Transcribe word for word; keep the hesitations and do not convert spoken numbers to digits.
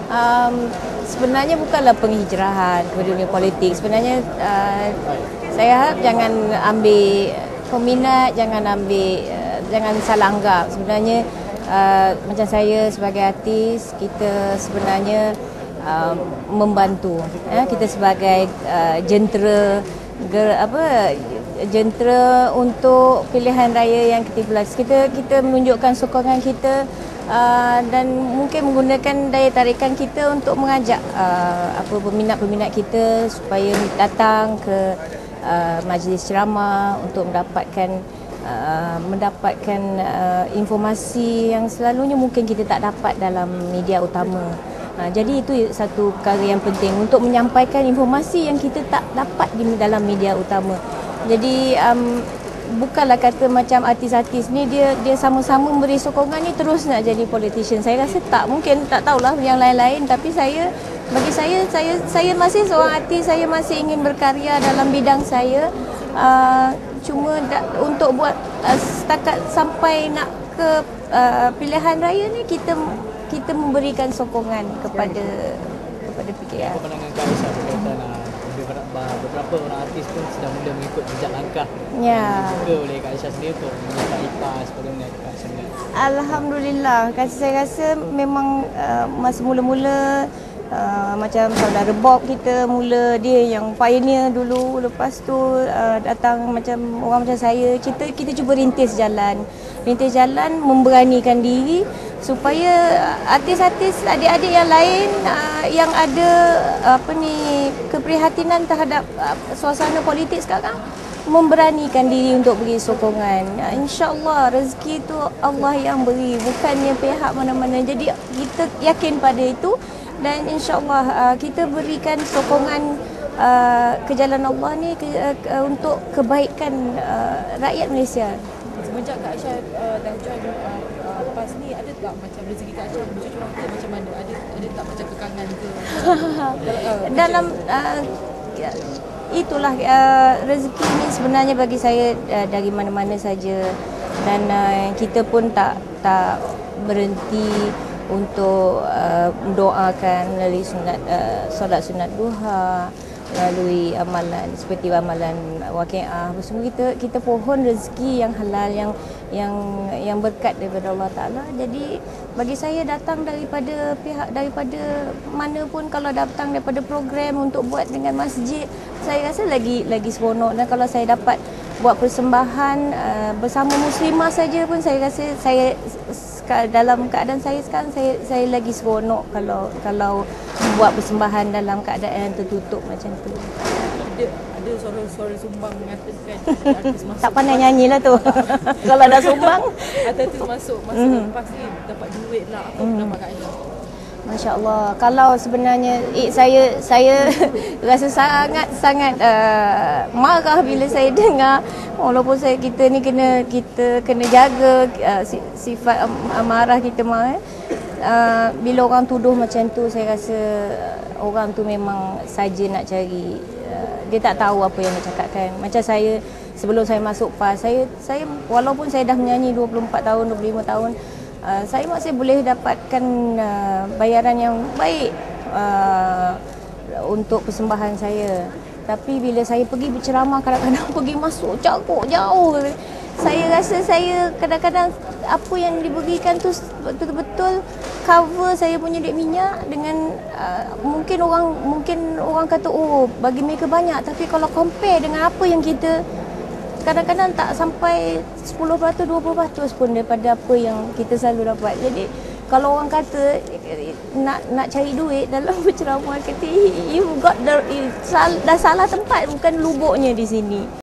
Um, sebenarnya bukanlah penghijrahan ke dunia politik. Sebenarnya uh, saya harap jangan ambil peminat, jangan ambil, uh, jangan salah anggap. Sebenarnya uh, macam saya sebagai artis, kita sebenarnya uh, membantu. Eh, kita sebagai uh, jentera, ger, apa, jentera untuk pilihan raya yang kita buat. Kita kita menunjukkan sokongan kita. Uh, dan mungkin menggunakan daya tarikan kita untuk mengajak uh, apa peminat-peminat kita supaya datang ke uh, majlis ceramah untuk mendapatkan uh, mendapatkan uh, informasi yang selalunya mungkin kita tak dapat dalam media utama. Uh, jadi itu satu perkara yang penting untuk menyampaikan informasi yang kita tak dapat di dalam media utama. Jadi um, bukanlah kata macam artis-artis ni dia dia sama-sama memberi sokongan ni terus nak jadi politician. Saya rasa tak, mungkin tak tahulah yang lain-lain, tapi saya bagi saya saya saya masih seorang artis, saya masih ingin berkarya dalam bidang saya. Uh, cuma da, untuk buat uh, setakat sampai nak ke uh, pilihan raya ni kita kita memberikan sokongan kepada kepada P K R. Apa pandangan Kak Aisyah berkaitan beberapa orang artis pun sedang mula mengikut jejak langkah ya. Juga oleh Kak Aisyah sendiri untuk menyertai I P A S sebagainya Kak Aisyah sendiri. Alhamdulillah, kasi saya rasa memang uh, masa mula-mula uh, macam saudara Bob kita mula dia yang pioneer dulu, lepas tu uh, datang macam orang macam saya, kita kita cuba rintis jalan. Rintis jalan memberanikan diri supaya artis-artis adik-adik yang lain uh, yang ada apa ni keprihatinan terhadap uh, suasana politik sekarang memberanikan diri untuk beri sokongan. Uh, InsyaAllah rezeki itu Allah yang beri, bukannya pihak mana-mana. Jadi kita yakin pada itu dan insyaAllah uh, kita berikan sokongan uh, ke jalan Allah ni ke, uh, untuk kebaikan uh, rakyat Malaysia. Semenjak Kak Aisyah uh, dah join uh, uh, P A S ni, ada tak macam rezeki Kak Aisyah bercucur ke macam mana? Ada ada tak macam kekangan ke? uh, Dalam uh, itulah uh, rezeki ni sebenarnya bagi saya uh, dari mana-mana saja, dan uh, kita pun tak tak berhenti untuk uh, mendoakan melalui sunat uh, solat sunat duha, melalui amalan seperti amalan waqiah. Semua kita kita pohon rezeki yang halal, yang yang yang berkat daripada Allah Taala. Jadi bagi saya datang daripada pihak daripada mana pun, kalau datang daripada program untuk buat dengan masjid, saya rasa lagi lagi seronok. Dan kalau saya dapat buat persembahan uh, bersama muslimah saja pun, saya rasa saya dalam keadaan saya sekarang, saya saya lagi seronok kalau kalau buat persembahan dalam keadaan tertutup macam tu. Ada ada suara-suara sumbang mengatakan artis masuk. Tak pandai nyanyilah tu. Kalau dah sumbang, artis masuk masuk mm. lepas ni dapat duit lah. Apa mm. pendapat Kak Aisyah? Masya-Allah. Kalau sebenarnya eh, saya saya rasa sangat sangat uh, marah bila saya dengar, walaupun saya kita ni kena kita kena jaga uh, sifat amarah kita mah. Eh. Uh, bila orang tuduh macam tu, saya rasa orang tu memang saja nak cari, uh, dia tak tahu apa yang dia cakapkan. Macam saya sebelum saya masuk P A S, saya saya walaupun saya dah menyanyi dua puluh empat tahun, dua puluh lima tahun, uh, saya masih boleh dapatkan uh, bayaran yang baik uh, untuk persembahan saya. Tapi bila saya pergi berceramah, kadang-kadang pergi masuk cakuk jauh, saya rasa saya kadang-kadang apa yang diberikan tu betul-betul cover saya punya duit minyak dengan uh, mungkin orang mungkin orang kata oh bagi mereka banyak, tapi kalau compare dengan apa yang kita kadang-kadang tak sampai sepuluh peratus dua puluh peratus pun daripada apa yang kita selalu dapat. Jadi kalau orang kata nak nak cari duit dalam berceramah, kata you got the dah salah tempat, bukan lubuknya di sini.